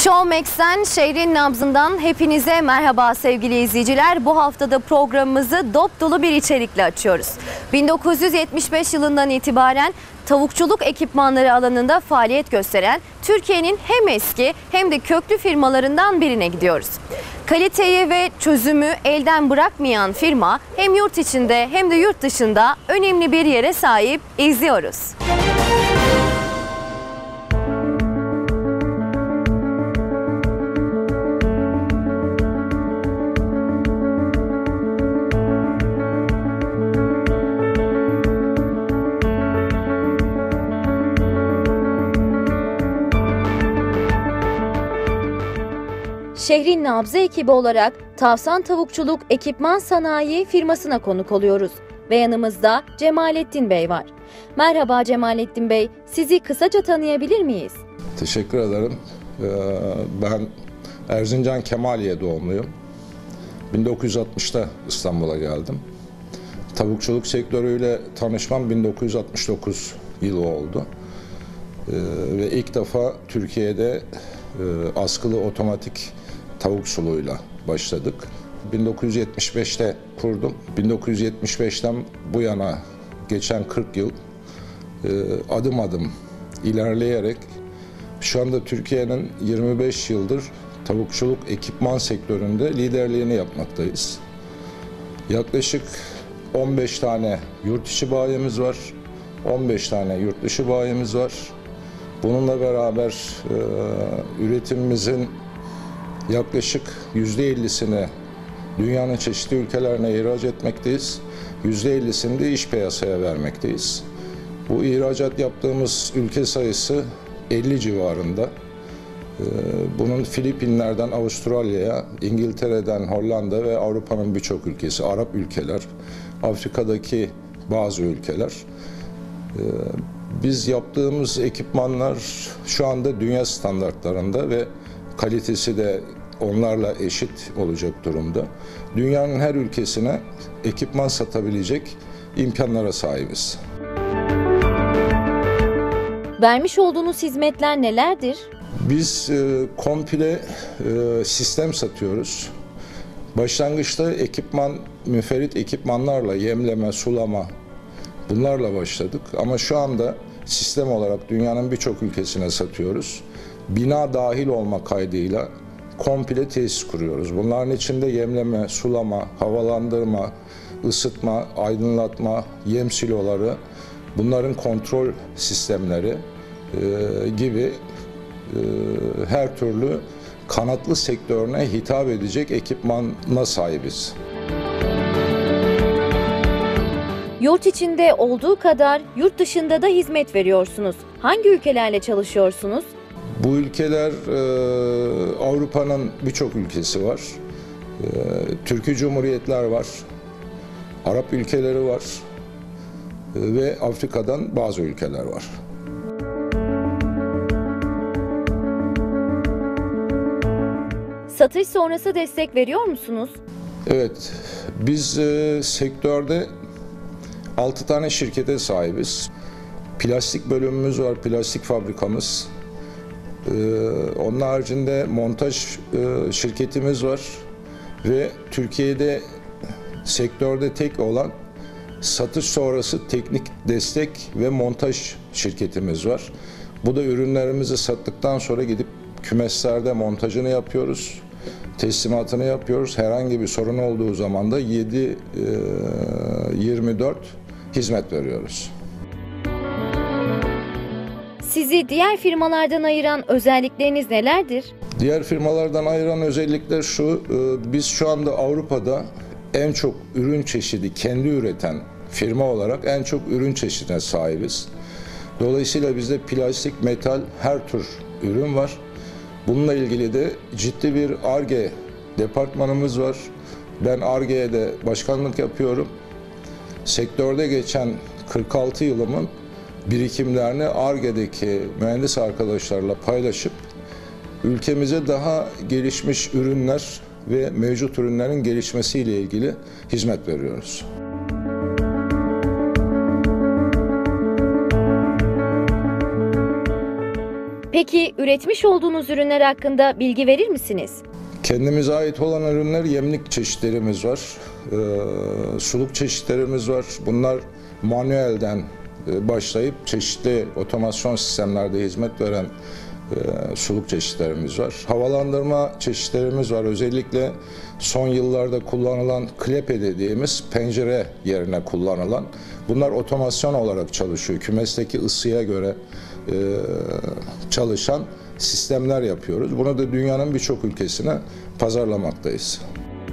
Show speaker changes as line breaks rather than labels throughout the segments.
Showmax'ten şehrin nabzından hepinize merhaba sevgili izleyiciler. Bu haftada programımızı dop dolu bir içerikle açıyoruz. 1975 yılından itibaren tavukçuluk ekipmanları alanında faaliyet gösteren Türkiye'nin hem eski hem de köklü firmalarından birine gidiyoruz. Kaliteyi ve çözümü elden bırakmayan firma hem yurt içinde hem de yurt dışında önemli bir yere sahip. İzliyoruz. Şehrin nabzı ekibi olarak Tavsan Tavukçuluk Ekipman Sanayi firmasına konuk oluyoruz ve yanımızda Cemalettin Bey var. Merhaba Cemalettin Bey, sizi kısaca tanıyabilir miyiz?
Teşekkür ederim. Ben Erzincan Kemaliye doğumluyum. 1960'ta İstanbul'a geldim. Tavukçuluk sektörüyle tanışmam 1969 yılı oldu. Ve ilk defa Türkiye'de askılı otomatik tavuk suluğuyla başladık. 1975'te kurdum. 1975'ten bu yana geçen 40 yıl adım adım ilerleyerek şu anda Türkiye'nin 25 yıldır tavukçuluk ekipman sektöründe liderliğini yapmaktayız. Yaklaşık 15 tane yurt içi bayimiz var, 15 tane yurt dışı bayimiz var. Bununla beraber üretimimizin yaklaşık %50'sini dünyanın çeşitli ülkelerine ihraç etmekteyiz. %50'sini de iç piyasaya vermekteyiz. Bu ihracat yaptığımız ülke sayısı 50 civarında. Bunun Filipinler'den Avustralya'ya, İngiltere'den Hollanda ve Avrupa'nın birçok ülkesi, Arap ülkeler, Afrika'daki bazı ülkeler. Biz yaptığımız ekipmanlar şu anda dünya standartlarında ve kalitesi de onlarla eşit olacak durumda. Dünyanın her ülkesine ekipman satabilecek imkanlara sahibiz.
Vermiş olduğunuz hizmetler nelerdir?
Biz komple sistem satıyoruz. Başlangıçta müferit ekipmanlarla yemleme, sulama bunlarla başladık ama şu anda sistem olarak dünyanın birçok ülkesine satıyoruz. Bina dahil olma kaydıyla komple tesis kuruyoruz. Bunların içinde yemleme, sulama, havalandırma, ısıtma, aydınlatma, yem siloları, bunların kontrol sistemleri gibi her türlü kanatlı sektörüne hitap edecek ekipmana sahibiz.
Yurt içinde olduğu kadar yurt dışında da hizmet veriyorsunuz. Hangi ülkelerle çalışıyorsunuz?
Bu ülkeler Avrupa'nın birçok ülkesi var. Türkiye Cumhuriyetler var. Arap ülkeleri var. Ve Afrika'dan bazı ülkeler var.
Satış sonrası destek veriyor musunuz?
Evet, biz sektörde 6 tane şirkete sahibiz. Plastik bölümümüz var, plastik fabrikamız. Onun haricinde montaj şirketimiz var. Ve Türkiye'de sektörde tek olan satış sonrası teknik destek ve montaj şirketimiz var. Bu da ürünlerimizi sattıktan sonra gidip kümeslerde montajını yapıyoruz. Teslimatını yapıyoruz. Herhangi bir sorun olduğu zaman da 7/24 hizmet veriyoruz.
Sizi diğer firmalardan ayıran özellikleriniz nelerdir?
Diğer firmalardan ayıran özellikler şu, biz şu anda Avrupa'da en çok ürün çeşidi kendi üreten firma olarak en çok ürün çeşidine sahibiz. Dolayısıyla bizde plastik, metal her tür ürün var. Bununla ilgili de ciddi bir Ar-Ge departmanımız var. Ben Ar-Ge'ye de başkanlık yapıyorum. Sektörde geçen 46 yılımın birikimlerini Ar-Ge'deki mühendis arkadaşlarla paylaşıp ülkemize daha gelişmiş ürünler ve mevcut ürünlerin gelişmesiyle ilgili hizmet veriyoruz.
Peki üretmiş olduğunuz ürünler hakkında bilgi verir misiniz?
Kendimize ait olan ürünler, yemlik çeşitlerimiz var, suluk çeşitlerimiz var. Bunlar manuelden başlayıp çeşitli otomasyon sistemlerde hizmet veren suluk çeşitlerimiz var. Havalandırma çeşitlerimiz var. Özellikle son yıllarda kullanılan klepe dediğimiz pencere yerine kullanılan. Bunlar otomasyon olarak çalışıyor. Kümesteki ısıya göre çalışan sistemler yapıyoruz. Bunu da dünyanın birçok ülkesine pazarlamaktayız.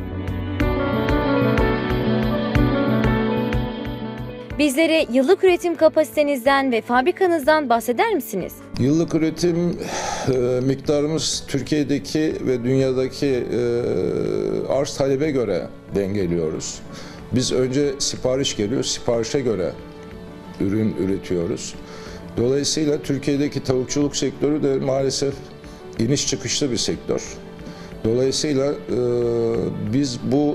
Bizlere yıllık üretim kapasitenizden ve fabrikanızdan bahseder misiniz?
Yıllık üretim miktarımız Türkiye'deki ve dünyadaki arz talebe göre dengeliyoruz. Biz önce sipariş geliyor, siparişe göre ürün üretiyoruz. Dolayısıyla Türkiye'deki tavukçuluk sektörü de maalesef iniş çıkışlı bir sektör. Dolayısıyla biz bu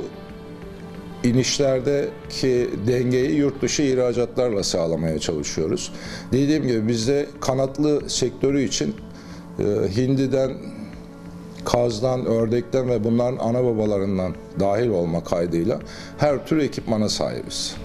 inişlerdeki dengeyi yurt dışı ihracatlarla sağlamaya çalışıyoruz. Dediğim gibi bizde kanatlı sektörü için hindiden, kazdan, ördekten ve bunların ana babalarından dahil olma kaydıyla her tür ekipmana sahibiz.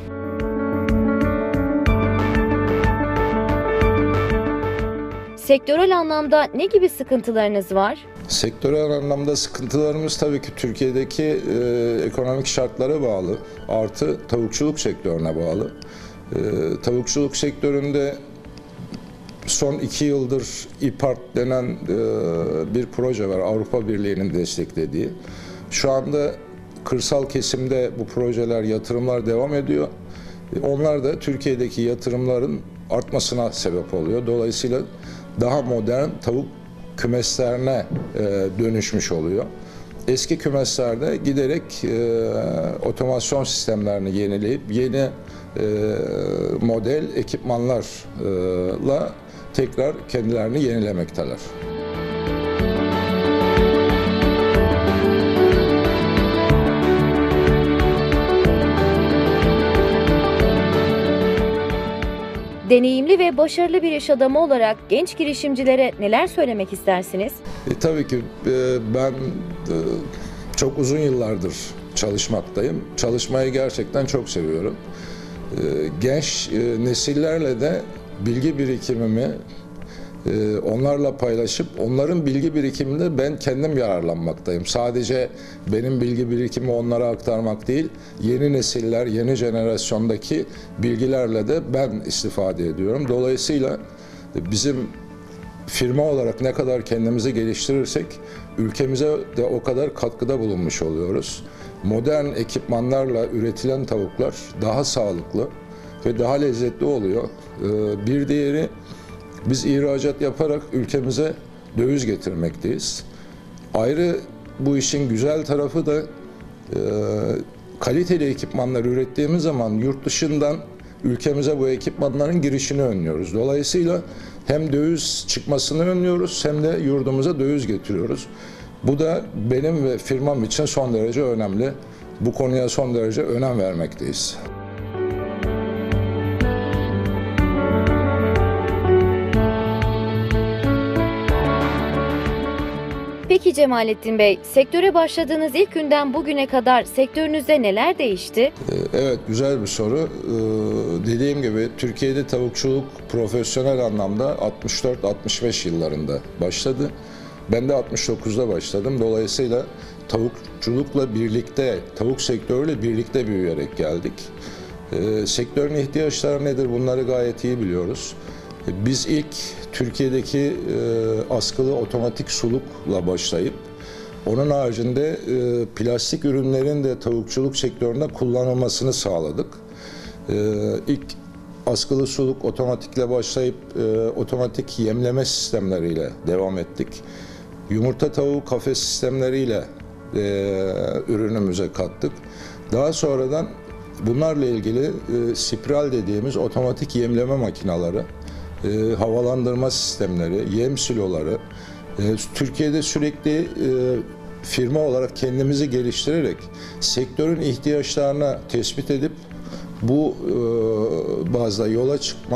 Sektörel anlamda ne gibi sıkıntılarınız var?
Sektörel anlamda sıkıntılarımız tabii ki Türkiye'deki ekonomik şartlara bağlı, artı tavukçuluk sektörüne bağlı. Tavukçuluk sektöründe son 2 yıldır İPART denen bir proje var, Avrupa Birliği'nin desteklediği. Şu anda kırsal kesimde bu projeler, yatırımlar devam ediyor. Onlar da Türkiye'deki yatırımların artmasına sebep oluyor. Dolayısıyla daha modern tavuk kümeslerine dönüşmüş oluyor. Eski kümeslerde giderek otomasyon sistemlerini yenileyip yeni model ekipmanlarla tekrar kendilerini yenilemekteler.
Deneyimli ve başarılı bir iş adamı olarak genç girişimcilere neler söylemek istersiniz?
Tabii ki ben çok uzun yıllardır çalışmaktayım. Çalışmayı gerçekten çok seviyorum. Genç nesillerle de bilgi birikimimi onlarla paylaşıp onların bilgi birikiminde ben kendim yararlanmaktayım. Sadece benim bilgi birikimi onlara aktarmak değil, yeni nesiller, yeni jenerasyondaki bilgilerle de ben istifade ediyorum. Dolayısıyla bizim firma olarak ne kadar kendimizi geliştirirsek ülkemize de o kadar katkıda bulunmuş oluyoruz. Modern ekipmanlarla üretilen tavuklar daha sağlıklı ve daha lezzetli oluyor. Bir diğeri, biz ihracat yaparak ülkemize döviz getirmekteyiz. Ayrı bu işin güzel tarafı da kaliteli ekipmanlar ürettiğimiz zaman yurt dışından ülkemize bu ekipmanların girişini önlüyoruz. Dolayısıyla hem döviz çıkmasını önlüyoruz hem de yurdumuza döviz getiriyoruz. Bu da benim ve firmam için son derece önemli. Bu konuya son derece önem vermekteyiz.
Peki Cemalettin Bey, sektöre başladığınız ilk günden bugüne kadar sektörünüzde neler değişti?
Evet, güzel bir soru. Dediğim gibi Türkiye'de tavukçuluk profesyonel anlamda 64-65 yıllarında başladı. Ben de 69'da başladım. Dolayısıyla tavukçulukla birlikte, tavuk sektörüyle birlikte büyüyerek geldik. Sektörün ihtiyaçları nedir? Bunları gayet iyi biliyoruz. Biz ilk Türkiye'deki askılı otomatik sulukla başlayıp onun haricinde plastik ürünlerin de tavukçuluk sektöründe kullanılmasını sağladık. İlk askılı suluk otomatikle başlayıp otomatik yemleme sistemleriyle devam ettik. Yumurta tavuğu kafes sistemleriyle ürünümüze kattık. Daha sonradan bunlarla ilgili spiral dediğimiz otomatik yemleme makineleri, havalandırma sistemleri, yem siloları, Türkiye'de sürekli firma olarak kendimizi geliştirerek sektörün ihtiyaçlarını tespit edip bu bazda yola çıkmak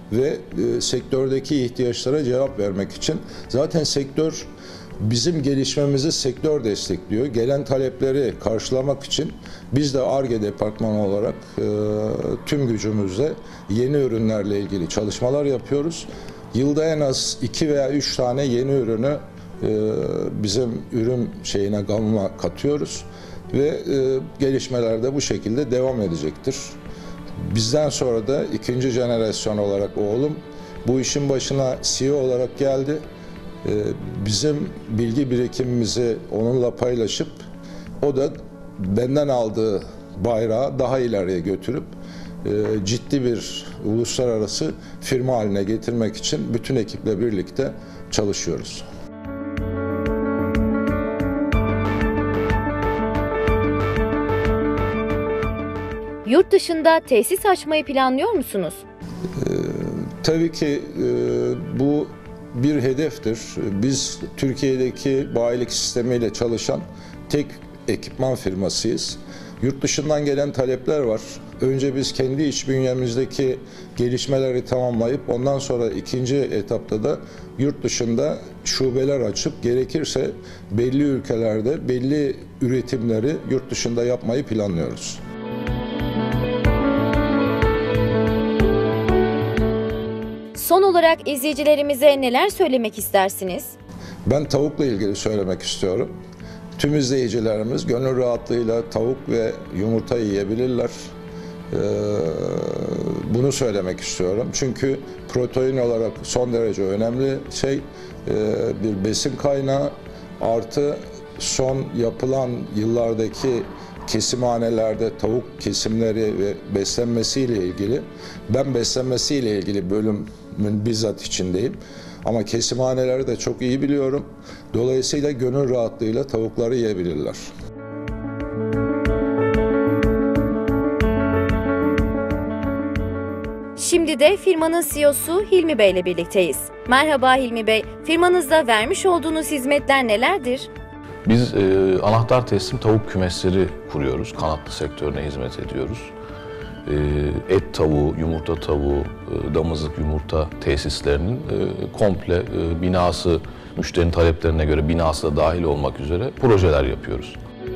ve sektördeki ihtiyaçlara cevap vermek için. Zaten sektör bizim gelişmemizi sektör destekliyor. Gelen talepleri karşılamak için biz de Ar-Ge departmanı olarak tüm gücümüzle yeni ürünlerle ilgili çalışmalar yapıyoruz. Yılda en az 2 veya 3 tane yeni ürünü bizim ürün gamına katıyoruz ve gelişmeler de bu şekilde devam edecektir. Bizden sonra da ikinci jenerasyon olarak oğlum bu işin başına CEO olarak geldi. Bizim bilgi birikimimizi onunla paylaşıp o da benden aldığı bayrağı daha ileriye götürüp ciddi bir uluslararası firma haline getirmek için bütün ekiple birlikte çalışıyoruz.
Yurt dışında tesis açmayı planlıyor musunuz?
Tabii ki bu bir hedeftir. Biz Türkiye'deki bayilik sistemiyle çalışan tek ekipman firmasıyız. Yurt dışından gelen talepler var. Önce biz kendi iç bünyemizdeki gelişmeleri tamamlayıp ondan sonra ikinci etapta da yurt dışında şubeler açıp gerekirse belli ülkelerde belli üretimleri yurt dışında yapmayı planlıyoruz.
Son olarak izleyicilerimize neler söylemek istersiniz?
Ben tavukla ilgili söylemek istiyorum. Tüm izleyicilerimiz gönül rahatlığıyla tavuk ve yumurta yiyebilirler. Bunu söylemek istiyorum. Çünkü protein olarak son derece önemli bir besin kaynağı. Artı son yapılan yıllardaki kesimhanelerde tavuk kesimleri ve beslenmesiyle ilgili, ben beslenmesiyle ilgili bölümün bizzat içindeyim. Ama kesimhaneleri de çok iyi biliyorum. Dolayısıyla gönül rahatlığıyla tavukları yiyebilirler.
Şimdi de firmanın CEO'su Hilmi Bey ile birlikteyiz. Merhaba Hilmi Bey, firmanızda vermiş olduğunuz hizmetler nelerdir?
Biz anahtar teslim tavuk kümesleri kuruyoruz. Kanatlı sektörüne hizmet ediyoruz. Et tavuğu, yumurta tavuğu, damızlık yumurta tesislerinin komple binası, müşterinin taleplerine göre binası da dahil olmak üzere projeler yapıyoruz.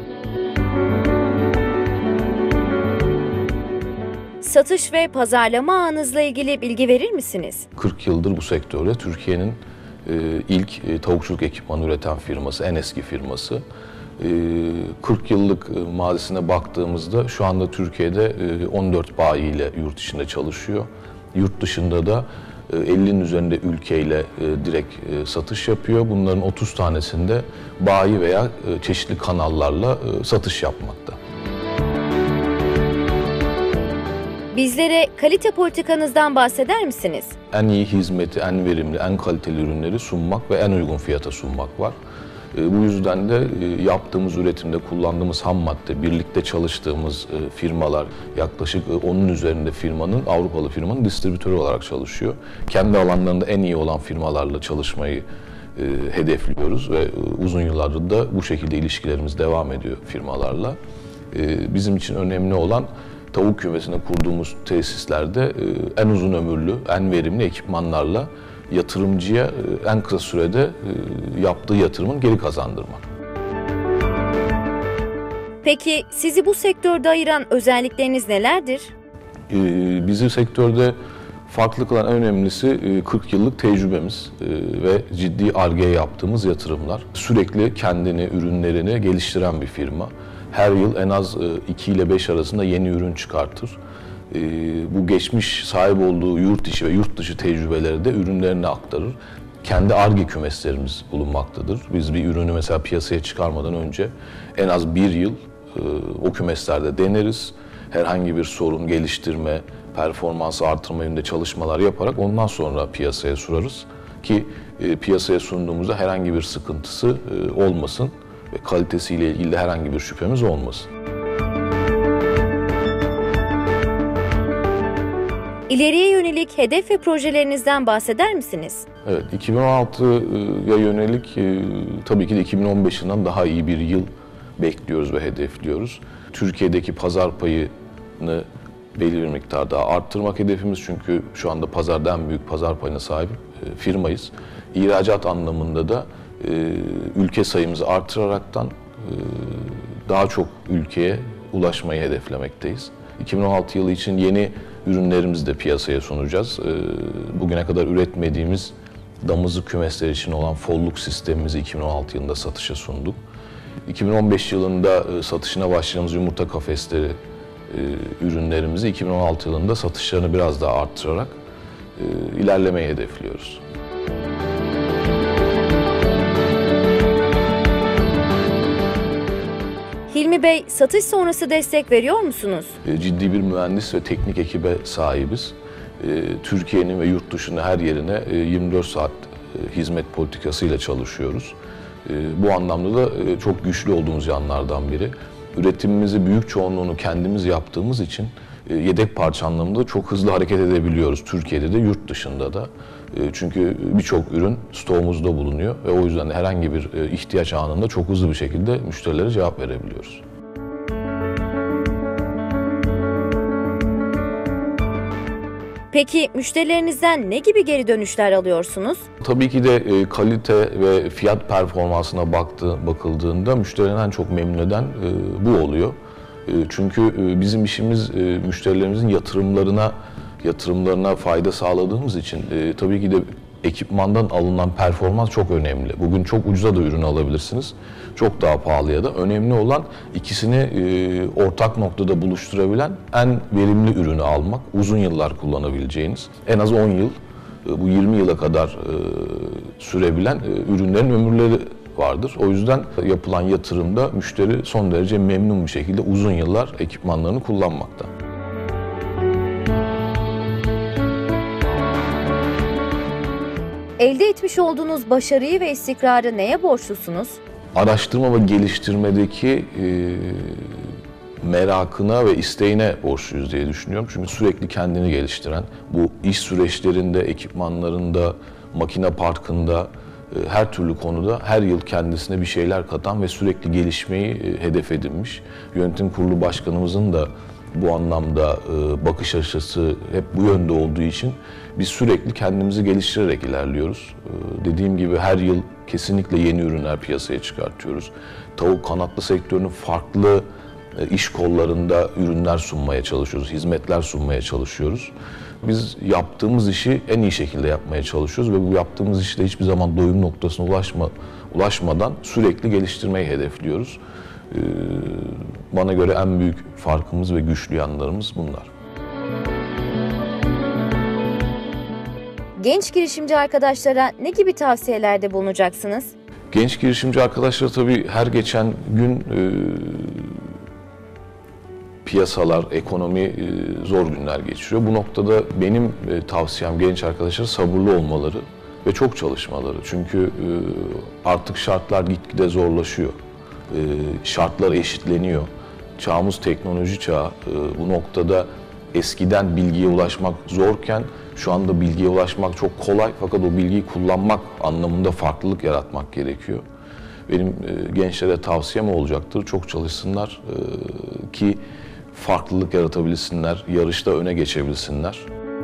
Satış ve pazarlama ağınızla ilgili bilgi verir misiniz?
40 yıldır bu sektörde Türkiye'nin ilk tavukçuluk ekipmanı üreten firması, en eski firması. 40 yıllık mazisine baktığımızda şu anda Türkiye'de 14 bayi ile yurt içinde çalışıyor. Yurt dışında da 50'nin üzerinde ülkeyle direkt satış yapıyor. Bunların 30 tanesinde bayi veya çeşitli kanallarla satış yapmakta.
Bizlere kalite politikanızdan bahseder misiniz?
En iyi hizmeti, en verimli, en kaliteli ürünleri sunmak ve en uygun fiyata sunmak var. Bu yüzden de yaptığımız üretimde kullandığımız ham madde, birlikte çalıştığımız firmalar, yaklaşık onun üzerinde firmanın, Avrupalı firmanın distribütörü olarak çalışıyor. Kendi alanlarında en iyi olan firmalarla çalışmayı hedefliyoruz ve uzun yıllardır da bu şekilde ilişkilerimiz devam ediyor firmalarla. Bizim için önemli olan tavuk kümesine kurduğumuz tesislerde en uzun ömürlü, en verimli ekipmanlarla yatırımcıya en kısa sürede yaptığı yatırımın geri kazandırmak.
Peki sizi bu sektörde ayıran özellikleriniz nelerdir?
Bizi sektörde farklı kılan en önemlisi 40 yıllık tecrübemiz ve ciddi Ar-Ge yaptığımız yatırımlar. Sürekli kendini, ürünlerini geliştiren bir firma. Her yıl en az 2 ile 5 arasında yeni ürün çıkartır. Bu geçmiş sahip olduğu yurt içi ve yurt dışı tecrübeleri de ürünlerine aktarır. Kendi Ar-Ge kümeslerimiz bulunmaktadır. Biz bir ürünü mesela piyasaya çıkarmadan önce en az 1 yıl o kümeslerde deneriz. Herhangi bir sorun, geliştirme, performansı artırma yönünde çalışmalar yaparak ondan sonra piyasaya sunarız. Ki piyasaya sunduğumuzda herhangi bir sıkıntısı olmasın ve kalitesiyle ilgili de herhangi bir şüphemiz olmasın.
İleriye yönelik hedef ve projelerinizden bahseder misiniz?
Evet, 2016'ya yönelik tabii ki de 2015 yılından daha iyi bir yıl bekliyoruz ve hedefliyoruz. Türkiye'deki pazar payını belli bir miktar daha arttırmak hedefimiz, çünkü şu anda pazarda en büyük pazar payına sahip firmayız. İhracat anlamında da ülke sayımızı artıraraktan daha çok ülkeye ulaşmayı hedeflemekteyiz. 2016 yılı için yeni ürünlerimizi de piyasaya sunacağız. Bugüne kadar üretmediğimiz damızlık kümesler için olan folluk sistemimizi 2016 yılında satışa sunduk. 2015 yılında satışına başladığımız yumurta kafesleri ürünlerimizi 2016 yılında satışlarını biraz daha arttırarak ilerlemeyi hedefliyoruz.
Hilmi Bey, satış sonrası destek veriyor musunuz?
Ciddi bir mühendis ve teknik ekibe sahibiz. Türkiye'nin ve yurt dışının her yerine 24 saat hizmet politikasıyla çalışıyoruz. Bu anlamda da çok güçlü olduğumuz yanlardan biri. Üretimimizi büyük çoğunluğunu kendimiz yaptığımız için yedek parça anlamında çok hızlı hareket edebiliyoruz. Türkiye'de de yurt dışında da. Çünkü birçok ürün stoğumuzda bulunuyor ve o yüzden de herhangi bir ihtiyaç anında çok hızlı bir şekilde müşterilere cevap verebiliyoruz.
Peki müşterilerinizden ne gibi geri dönüşler alıyorsunuz?
Tabii ki de kalite ve fiyat performansına bakıldığında müşterilerin en çok memnun eden bu oluyor. Çünkü bizim işimiz müşterilerimizin yatırımlarına fayda sağladığımız için tabii ki de ekipmandan alınan performans çok önemli. Bugün çok ucuza da ürün alabilirsiniz, çok daha pahalıya da. Önemli olan ikisini ortak noktada buluşturabilen en verimli ürünü almak, uzun yıllar kullanabileceğiniz, en az 10 yıl, bu 20 yıla kadar sürebilen ürünlerin ömürleri vardır. O yüzden yapılan yatırımda müşteri son derece memnun bir şekilde uzun yıllar ekipmanlarını kullanmakta.
Elde etmiş olduğunuz başarıyı ve istikrarı neye borçlusunuz?
Araştırma ve geliştirmedeki merakına ve isteğine borçluyuz diye düşünüyorum. Çünkü sürekli kendini geliştiren, bu iş süreçlerinde, ekipmanlarında, makine parkında, her türlü konuda her yıl kendisine bir şeyler katan ve sürekli gelişmeyi hedef edinmiş. Yönetim Kurulu Başkanımızın da bu anlamda bakış açısı hep bu yönde olduğu için biz sürekli kendimizi geliştirerek ilerliyoruz. Dediğim gibi her yıl kesinlikle yeni ürünler piyasaya çıkartıyoruz. Tavuk kanatlı sektörünün farklı iş kollarında ürünler sunmaya çalışıyoruz, hizmetler sunmaya çalışıyoruz. Biz yaptığımız işi en iyi şekilde yapmaya çalışıyoruz ve bu yaptığımız işte hiçbir zaman doyum noktasına ulaşmadan sürekli geliştirmeyi hedefliyoruz. Bana göre en büyük farkımız ve güçlü yanlarımız bunlar.
Genç girişimci arkadaşlara ne gibi tavsiyelerde bulunacaksınız?
Genç girişimci arkadaşlar tabii her geçen gün piyasalar, ekonomi zor günler geçiriyor. Bu noktada benim tavsiyem genç arkadaşlara sabırlı olmaları ve çok çalışmaları. Çünkü artık şartlar gitgide zorlaşıyor. Şartlar eşitleniyor. Çağımız teknoloji çağı. Bu noktada eskiden bilgiye ulaşmak zorken şu anda bilgiye ulaşmak çok kolay, fakat o bilgiyi kullanmak anlamında farklılık yaratmak gerekiyor. Benim gençlere tavsiyem olacaktır. Çok çalışsınlar ki farklılık yaratabilsinler, yarışta öne geçebilsinler.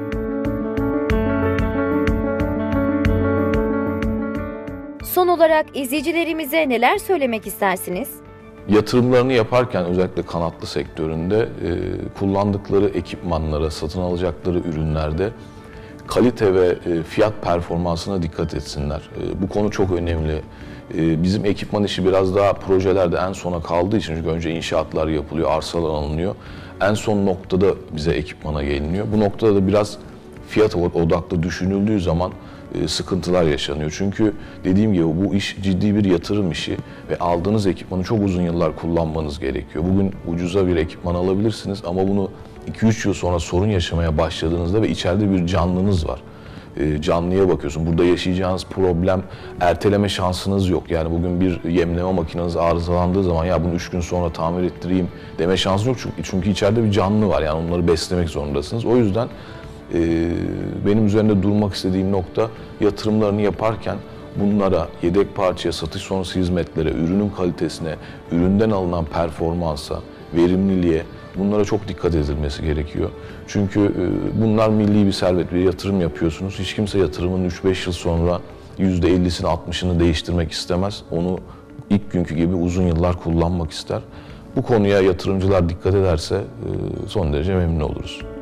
Son olarak izleyicilerimize neler söylemek istersiniz?
Yatırımlarını yaparken özellikle kanatlı sektöründe kullandıkları ekipmanlara, satın alacakları ürünlerde kalite ve fiyat performansına dikkat etsinler. Bu konu çok önemli. Bizim ekipman işi biraz daha projelerde en sona kaldığı için, çünkü önce inşaatlar yapılıyor, arsalar alınıyor. En son noktada bize ekipmana geliniyor. Bu noktada da biraz fiyat odaklı düşünüldüğü zaman sıkıntılar yaşanıyor. Çünkü dediğim gibi bu iş ciddi bir yatırım işi ve aldığınız ekipmanı çok uzun yıllar kullanmanız gerekiyor. Bugün ucuza bir ekipman alabilirsiniz ama bunu 2-3 yıl sonra sorun yaşamaya başladığınızda ve içeride bir canlınız var. Canlıya bakıyorsun. Burada yaşayacağınız problem, erteleme şansınız yok. Yani bugün bir yemleme makineniz arızalandığı zaman ya bunu 3 gün sonra tamir ettireyim deme şansınız yok. Çünkü içeride bir canlı var. Yani onları beslemek zorundasınız. O yüzden benim üzerinde durmak istediğim nokta, yatırımlarını yaparken bunlara, yedek parçaya, satış sonrası hizmetlere, ürünün kalitesine, üründen alınan performansa, verimliliğe, bunlara çok dikkat edilmesi gerekiyor. Çünkü bunlar milli bir servet, bir yatırım yapıyorsunuz. Hiç kimse yatırımın 3-5 yıl sonra %50'sini, 60'ını değiştirmek istemez. Onu ilk günkü gibi uzun yıllar kullanmak ister. Bu konuya yatırımcılar dikkat ederse son derece memnun oluruz.